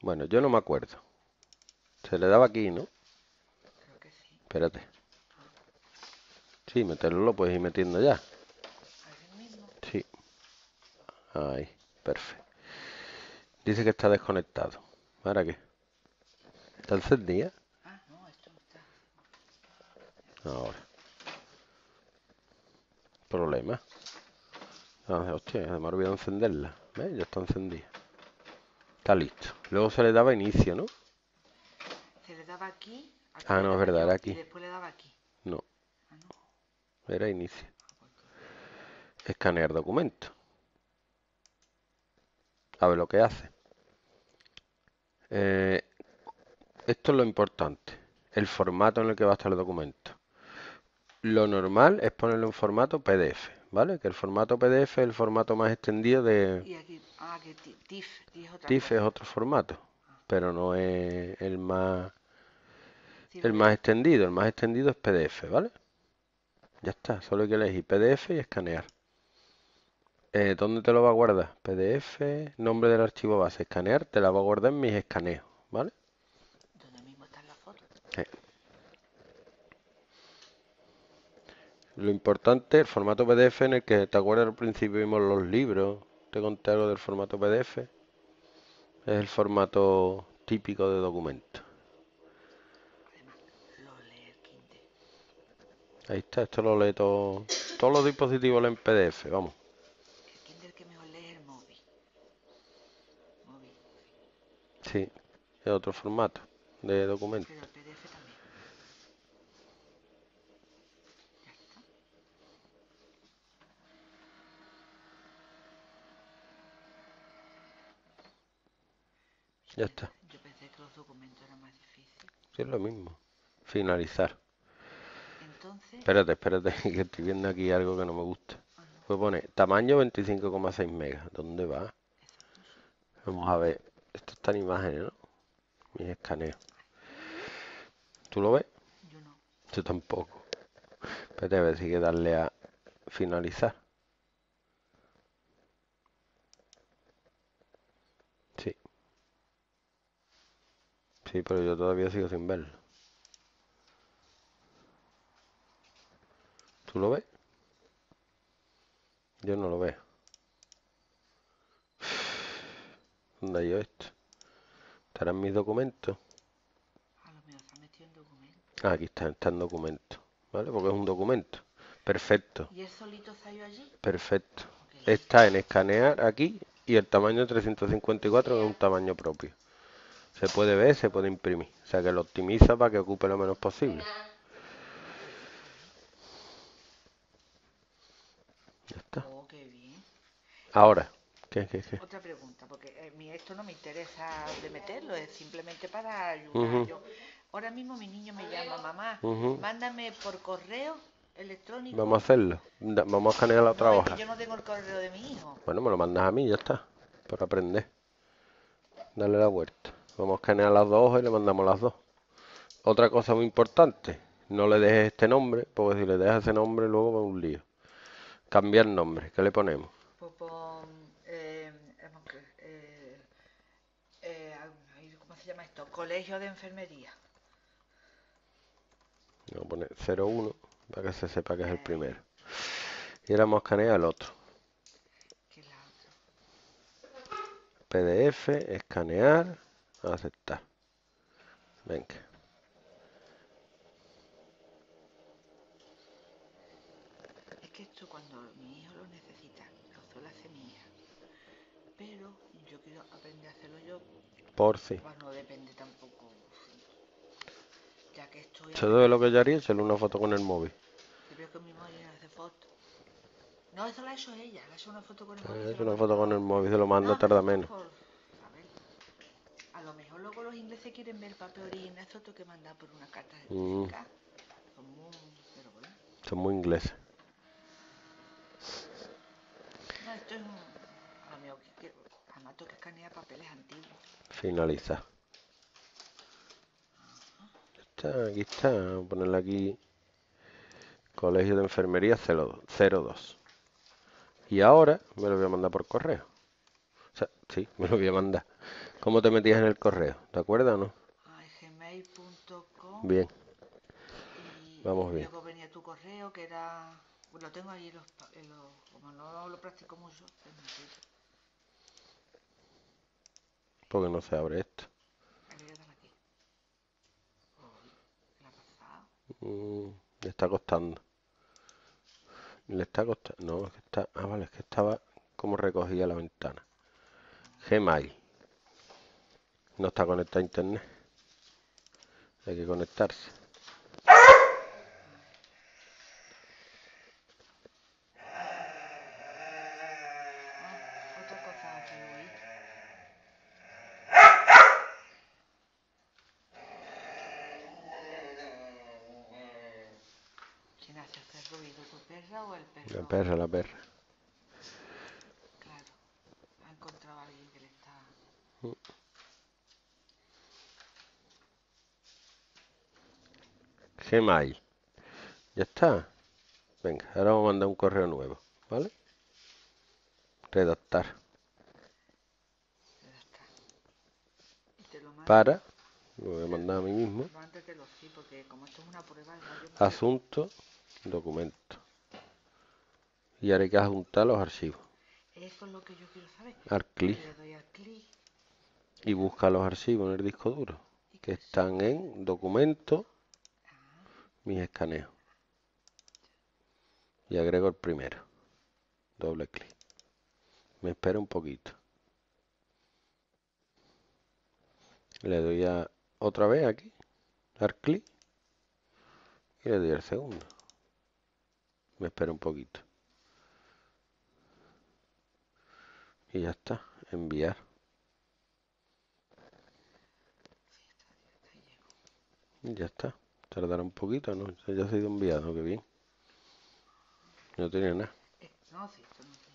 Bueno, yo no me acuerdo. Se le daba aquí, ¿no? Creo que sí. Espérate. Sí, meterlo lo puedes ir metiendo ya. Ahí mismo. Sí, ahí, perfecto. Dice que está desconectado. ¿Para qué? ¿Está encendida? Ah, no, esto no está. Ahora. Problema. Ah, hostia, se me ha olvidado encenderla. ¿Ves? Ya está encendida. Está listo. Luego se le daba inicio, ¿no? Se le daba aquí, aquí Ah, le no, es daba verdad, era yo y aquí. después le daba aquí. No, Ah, no. era inicio. Ah, pues Escanear documento. A ver lo que hace. Eh, Esto es lo importante. El formato en el que va a estar el documento. Lo normal es ponerlo en formato PDF, ¿vale? Que el formato PDF es el formato más extendido de y aquí, que TIFF, TIFF es otra TIFF es cosa. otro formato, Ah, pero no es sí, el lo más veo. extendido. El más extendido es PDF, ¿vale? Ya está, solo hay que elegir PDF y escanear. ¿Dónde te lo va a guardar? PDF, nombre del archivo base, escanear, te la va a guardar en mis escaneos, ¿vale? ¿Dónde mismo están las fotos? Eh, Lo importante, el formato PDF en el que te acuerdas al principio vimos los libros, te conté algo del formato PDF, es el formato típico de documento. Además, lo lee el Kindle. Ahí está, esto lo lee todo, todos los dispositivos leen PDF, vamos. El Kindle que mejor lee es el móvil. Móvil. Sí, es otro formato de documento. Pero el PDF también. Ya está. Ya está, Yo pensé que los documentos eran más difíciles. sí, es lo mismo. Finalizar. Entonces, Espérate, que estoy viendo aquí algo que no me gusta. ah, no, Pues pone tamaño 25,6 megas. ¿Dónde va? eso puso. Vamos a ver. Esto está en imágenes, ¿no? Mis escaneos. ¿Tú lo ves? Yo no. Yo tampoco. Espérate a ver si hay que darle a finalizar. Sí, sí, pero yo todavía sigo sin verlo. ¿Tú lo ves? Yo no lo veo. ¿Dónde hay yo esto? ¿Estarán mis documentos? A lo mejor se ha metido en documento. Ah, aquí está en documentos. ¿Vale? Porque es un documento. Perfecto, ¿Y él solito salió allí? perfecto. Oh, qué listo. Está en escanear aquí y el tamaño 354 que es un tamaño propio. Se puede ver, se puede imprimir. O sea que lo optimiza para que ocupe lo menos posible. Ah, pues eso está bien. Ya está. Oh, qué bien. Ahora, ¿qué? Otra pregunta, porque esto no me interesa de meterlo, es simplemente para ayudar. Ujú, Ahora mismo mi niño me llama, mamá, ujú. mándame por correo Vamos a electrónico. hacerlo. Vamos a escanear la otra No, es que hoja. yo no tengo el correo de mi hijo. Bueno, me lo mandas a mí, ya está. Para aprender. Dale la vuelta. Vamos a escanear las dos hojas y le mandamos las dos. Otra cosa muy importante. No le dejes este nombre, porque si le dejas ese nombre luego va un lío. Cambiar nombre. ¿Qué le ponemos? Pues pon, ¿cómo se llama esto? Colegio de Enfermería. Vamos a poner 01 para que se sepa que es el Eh, primero. Y ahora vamos a escanear el otro. ¿Qué es la otra? PDF, escanear, aceptar. Venga. Es que esto cuando mi hijo lo necesita, lo suele hacer mi hija. Pero yo quiero aprender a hacerlo yo, Por si. pues no depende tampoco, ya que estoy Eso es lo que yo aprendiendo. haría, echarle una foto con el móvil. Si veo que mi madre hace fotos. No, eso la ha hecho ella, le ha hecho una foto con el móvil y se Es lo una foto con el mandó. móvil, se lo manda, No, pero tarda esto es menos. por saberlo. A lo mejor luego los ingleses quieren ver el papel original, esto tengo que mandar por una carta Mm, certificada. Son muy... pero bueno. son muy ingleses. No, esto es un... A lo mejor además tengo que escanear papeles antiguos. Finalizar. Aquí está. Vamos a ponerle aquí Colegio de Enfermería 02. Y ahora me lo voy a mandar por correo. O sea, sí, me lo voy a mandar. ¿Cómo te metías en el correo? ¿Te acuerdas o no? gmail.com Bien, y vamos bien. luego venía tu correo que era... Pues lo tengo ahí como no lo practico mucho, pues me olvido. Porque no se abre esto. Le voy a dar aquí. Uy, ¿qué le ha pasado? Le está costando. Le está costando. No, es que está. Ah, vale, es que estaba como recogía la ventana. Gmail. No está conectado a internet. Hay que conectarse. Ah, otra cosa hace oír. ¿Quién hace ese ruido? ¿Tu perra o el La perro? perra, la perra. Claro, ha encontrado a alguien que le está... Gmail. Ya está. Venga, ahora vamos a mandar un correo nuevo. ¿Vale? Redactar. Ya está. Y te lo mando. Para. Lo voy a mandar a mí mismo. Mándetelo, sí, porque como esto es una prueba, igual yo... Asunto. Documento. Y ahora hay que adjuntar los archivos. Eso es lo que yo quiero saber. Al Pues clic. le doy al clic Y busca los archivos en el disco duro. y Que que están en documento. Ah, Mis escaneos. Y agrego el primero. Doble clic. Me espero un poquito. Le doy a otra vez aquí. Dar clic. Y le doy al segundo. Me espero un poquito. Y ya está. Enviar. sí, ahí llego. Y ya está. Tardará un poquito, ¿no? Ya se ha sido enviado. Qué bien. No tenía nada. No, sí, esto no se